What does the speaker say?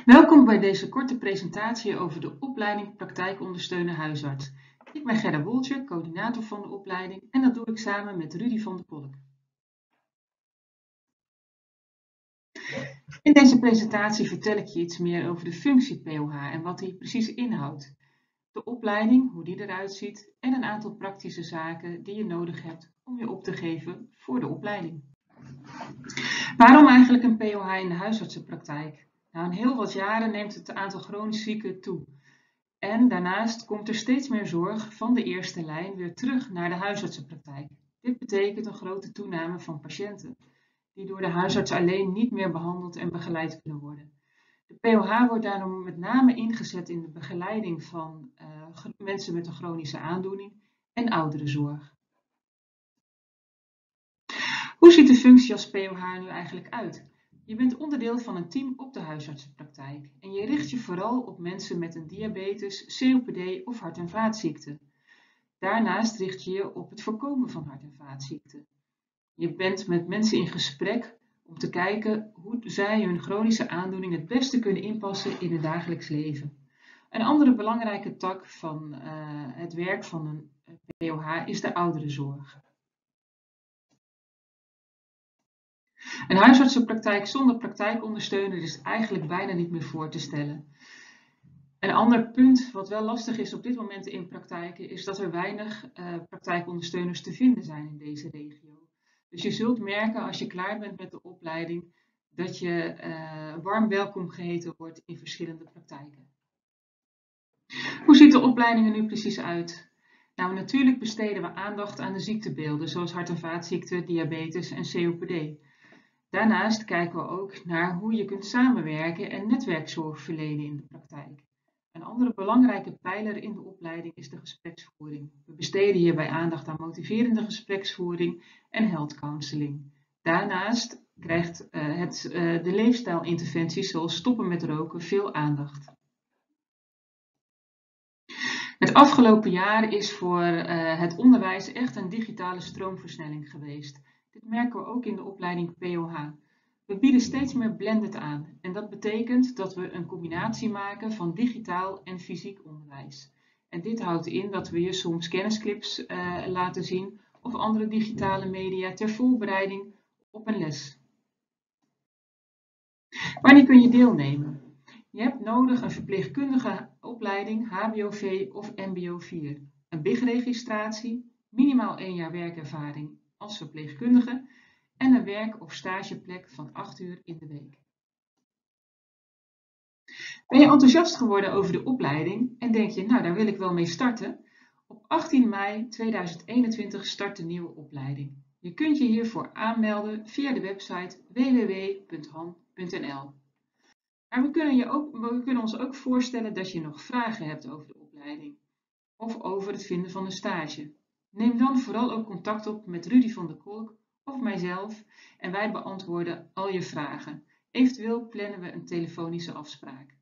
Welkom bij deze korte presentatie over de opleiding Praktijkondersteuner Huisarts. Ik ben Gerda Woltje, coördinator van de opleiding en dat doe ik samen met Rudy van der Kolk. In deze presentatie vertel ik je iets meer over de functie POH en wat die precies inhoudt. De opleiding, hoe die eruit ziet en een aantal praktische zaken die je nodig hebt om je op te geven voor de opleiding. Waarom eigenlijk een POH in de huisartsenpraktijk? Nou, in heel wat jaren neemt het aantal chronisch zieken toe. En daarnaast komt er steeds meer zorg van de eerste lijn weer terug naar de huisartsenpraktijk. Dit betekent een grote toename van patiënten, die door de huisarts alleen niet meer behandeld en begeleid kunnen worden. De POH wordt daarom met name ingezet in de begeleiding van mensen met een chronische aandoening en ouderenzorg. Hoe ziet de functie als POH nu eigenlijk uit? Je bent onderdeel van een team op de huisartsenpraktijk en je richt je vooral op mensen met een diabetes, COPD of hart- en vaatziekten. Daarnaast richt je je op het voorkomen van hart- en vaatziekten. Je bent met mensen in gesprek om te kijken hoe zij hun chronische aandoening het beste kunnen inpassen in het dagelijks leven. Een andere belangrijke tak van het werk van een POH is de ouderenzorg. Een huisartsenpraktijk zonder praktijkondersteuner is eigenlijk bijna niet meer voor te stellen. Een ander punt wat wel lastig is op dit moment in praktijken is dat er weinig praktijkondersteuners te vinden zijn in deze regio. Dus je zult merken als je klaar bent met de opleiding dat je warm welkom geheten wordt in verschillende praktijken. Hoe ziet de opleiding er nu precies uit? Nou, natuurlijk besteden we aandacht aan de ziektebeelden zoals hart- en vaatziekten, diabetes en COPD. Daarnaast kijken we ook naar hoe je kunt samenwerken en netwerkzorg verlenen in de praktijk. Een andere belangrijke pijler in de opleiding is de gespreksvoering. We besteden hierbij aandacht aan motiverende gespreksvoering en health counseling. Daarnaast krijgt de leefstijlinterventies zoals stoppen met roken veel aandacht. Het afgelopen jaar is voor het onderwijs echt een digitale stroomversnelling geweest. Dit merken we ook in de opleiding POH. We bieden steeds meer blended aan en dat betekent dat we een combinatie maken van digitaal en fysiek onderwijs. En dit houdt in dat we je soms kennisclips laten zien of andere digitale media ter voorbereiding op een les. Wanneer kun je deelnemen? Je hebt nodig een verpleegkundige opleiding HBO-V of MBO-4, een BIG-registratie, minimaal 1 jaar werkervaring als verpleegkundige en een werk- of stageplek van 8 uur in de week. Ben je enthousiast geworden over de opleiding en denk je, nou daar wil ik wel mee starten? Op 18 mei 2021 start de nieuwe opleiding. Je kunt je hiervoor aanmelden via de website www.han.nl. Maar we kunnen ons ook voorstellen dat je nog vragen hebt over de opleiding of over het vinden van een stage. Neem dan vooral ook contact op met Rudy van der Kolk of mijzelf en wij beantwoorden al je vragen. Eventueel plannen we een telefonische afspraak.